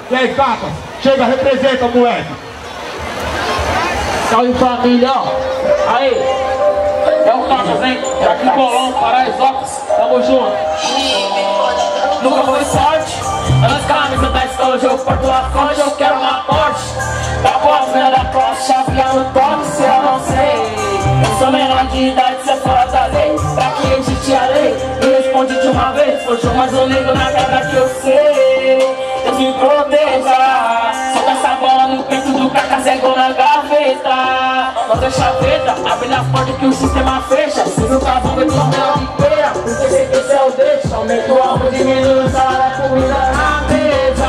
E aí, Capas? Chega, representa, moleque. Salve família, ó. Aí, é o Capas, hein? É aqui Colombo, Paraisópolis. Tamo junto. Nunca foi sorte. As camisas da escola, hoje eu porto a conde, eu quero uma Porsche. Da porta da Porsche, chavear no toque, se eu não sei. Eu sou menor de idade, cê é fora da lei. Pra que existe a lei? Me responde de uma vez. Hoje mais um ligo na quebra que eu sei. Deus me proteja. Solta essa bola no peito do caca, cego na gaveta. Não deixa a veta, abre as portas que o sistema fecha. Se não tá bom, eu tô melhor que queira. Porque sei que esse é o deixa. Aumenta o arroz, diminui o salário, a comida na mesa.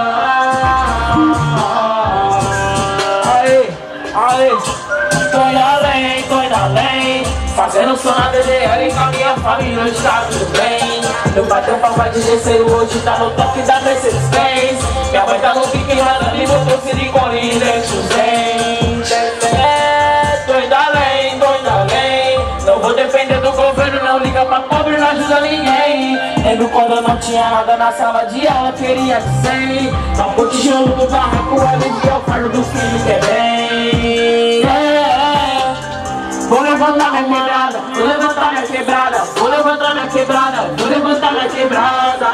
Aê, tô indo além, fazendo som na DDL com a minha família, hoje tá tudo bem. Meu pai tem um papai de terceiro, hoje tá no toque da Mercedes-Benz. Minha mãe tá no pique radando e botou silicone e deixa o zen. Tô indo além, não vou depender do governo, não liga pra pobre, não ajuda ninguém. Lembro quando eu não tinha nada na sala de aula, queria de 100. Não pôr tijolo no barraco, aliviar o fardo do filho que é bem. Vou levantar minha quebrada, vou levantar minha quebrada, vou levantar minha quebrada, vou levantar minha quebrada.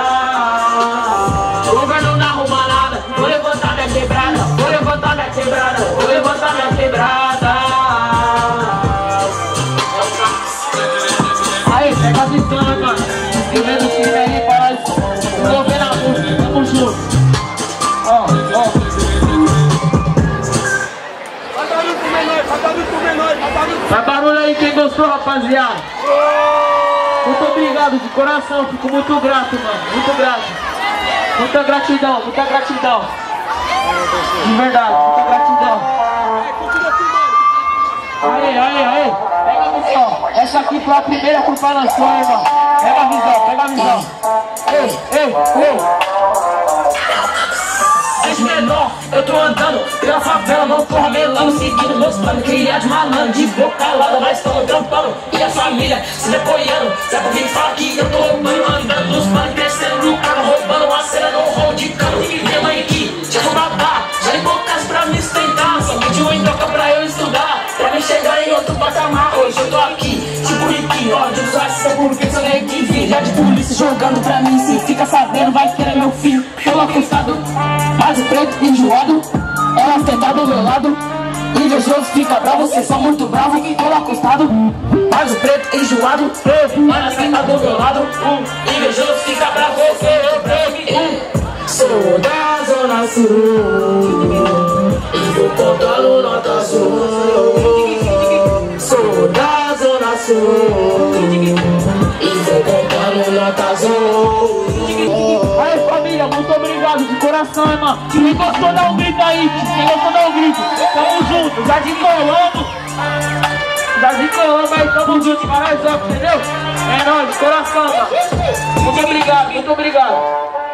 O governo não arruma nada, vou levantar minha quebrada, vou levantar minha quebrada, vou levantar minha quebrada. Aí, pega a visão, mano. Eu vendo que vem para tô vendo a música, tamo junto. Ó. Faz barulho aí quem gostou, rapaziada. Muito obrigado de coração, fico muito grato, mano. Muito grato. Muita gratidão, muita gratidão. De verdade, muita gratidão. Aí. Pega a visão. Essa aqui foi a primeira que o pai lançou, irmão. Pega a visão. Ei. Desde menor, eu tô andando pela favela, não tô ramelando, seguindo meus planos, criar de malandro, de boca calada, mas tô trampando. E a família se apoiando, sabe o que fala que eu tô roubando, andando nos planos, crescendo no carro, roubando uma cena no hall de cano. E minha mãe aqui, já vou babá, já limpou casa pra me sustentar, só pediu em troca pra eu estudar, pra me chegar em outro patamar. Hoje eu tô aqui, tipo riquinho, ó, de usar essa porque sou neguinho, filha de polícia jogando pra mim, se fica sabendo vai querer meu filho, pelo acostado. Mas o preto enjoado, ela tentar do meu lado. Invejoso fica bravo, cê só muito bravo, pelo acostado. Mas o preto enjoado, ela tentar do meu lado. Invejoso fica bravo, cê preto. Sou da Zona Sul e vou contar no Nota Azul. Sou da Zona Sul e vou contar no Nota Azul. Aí família, muito obrigado de coração, irmão. Quem gostou dá um grito aí, quem gostou dá um grito. Tamo junto, Jardim Colombo aí, tamo junto, Paraisópolis, entendeu? É nóis, de coração, mano. Muito obrigado.